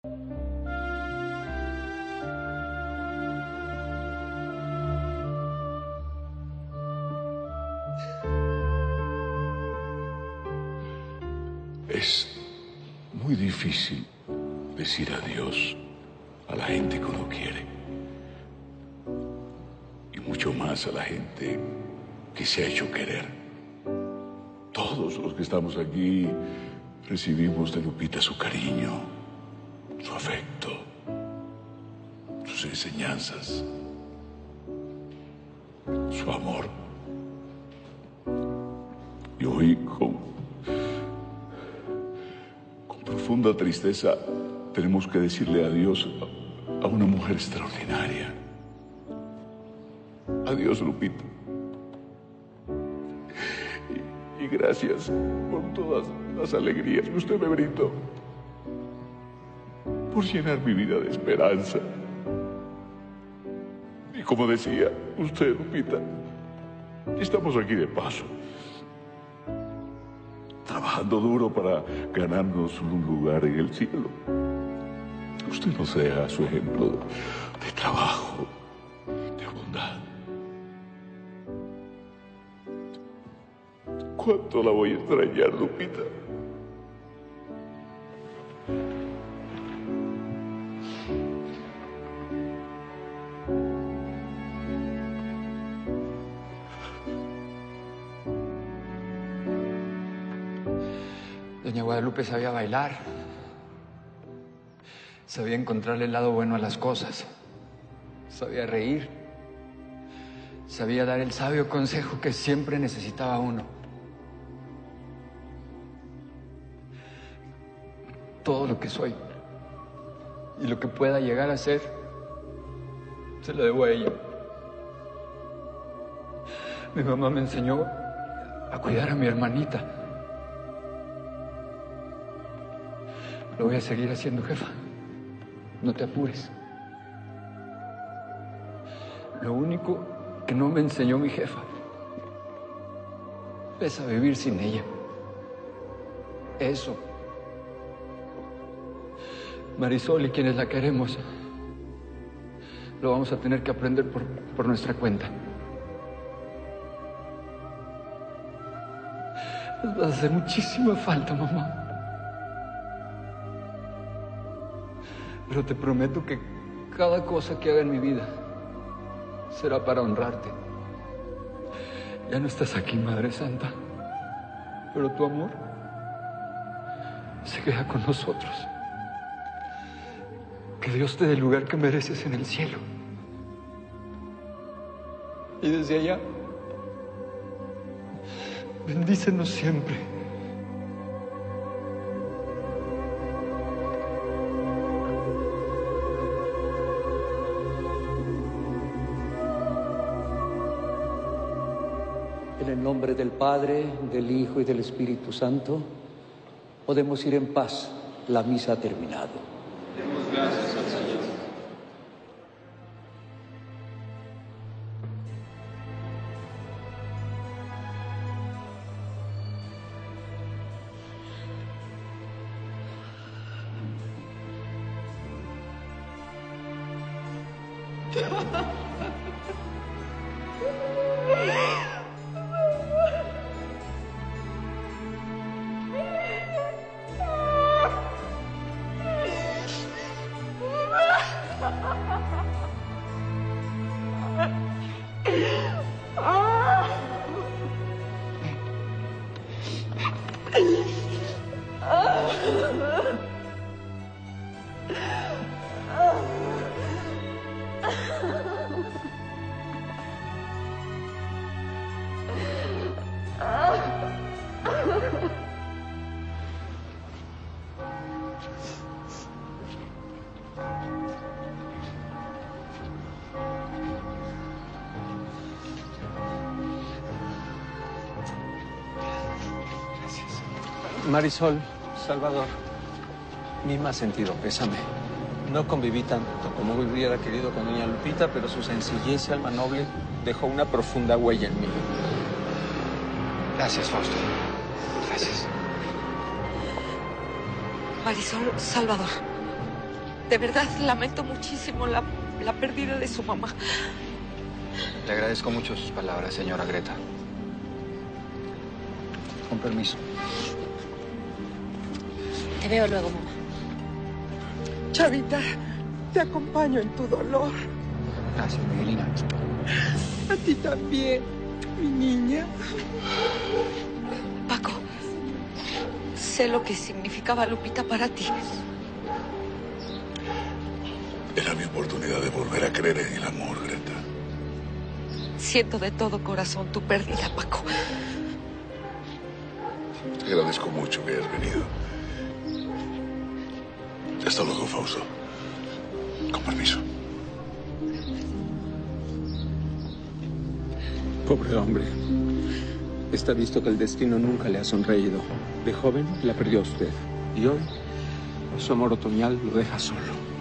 Es muy difícil decir adiós a la gente que uno quiere. Y mucho más a la gente que se ha hecho querer. Todos los que estamos aquí recibimos de Lupita su cariño, su afecto, sus enseñanzas, su amor. Y hoy, con profunda tristeza, tenemos que decirle adiós a una mujer extraordinaria. Adiós, Lupita. Y gracias por todas las alegrías que usted me brindó, por llenar mi vida de esperanza. Y como decía usted, Lupita, estamos aquí de paso, trabajando duro para ganarnos un lugar en el cielo. Usted nos deja su ejemplo de trabajo, de bondad. ¿Cuánto la voy a extrañar, Lupita? Doña Guadalupe sabía bailar, sabía encontrarle el lado bueno a las cosas, sabía reír, sabía dar el sabio consejo que siempre necesitaba uno. Todo lo que soy y lo que pueda llegar a ser, se lo debo a ella. Mi mamá me enseñó a cuidar a mi hermanita. Lo voy a seguir haciendo, jefa. No te apures. Lo único que no me enseñó mi jefa es a vivir sin ella. Eso. Marisol y quienes la queremos, lo vamos a tener que aprender por nuestra cuenta. Nos va a hacer muchísima falta, mamá. Pero te prometo que cada cosa que haga en mi vida será para honrarte. Ya no estás aquí, Madre Santa, pero tu amor se queda con nosotros. Que Dios te dé el lugar que mereces en el cielo. Y desde allá, bendícenos siempre. En el nombre del Padre, del Hijo y del Espíritu Santo, podemos ir en paz. La misa ha terminado. Demos gracias al Señor. Marisol, Salvador, mi más sentido pésame. No conviví tanto como hubiera querido con doña Lupita, pero su sencillez y alma noble dejó una profunda huella en mí. Gracias, Fausto. Gracias. Marisol, Salvador. De verdad, lamento muchísimo la pérdida de su mamá. Le agradezco mucho sus palabras, señora Greta. Con permiso. Te veo luego, mamá. Chavita, te acompaño en tu dolor. Gracias, Miguelina. A ti también, mi niña. Paco, sé lo que significaba Lupita para ti. Era mi oportunidad de volver a creer en el amor, Greta. Siento de todo corazón tu pérdida, Paco. Te agradezco mucho que hayas venido. Hasta luego, Fausto. Con permiso. Pobre hombre. Está visto que el destino nunca le ha sonreído. De joven la perdió a usted. Y hoy, su amor otoñal lo deja solo.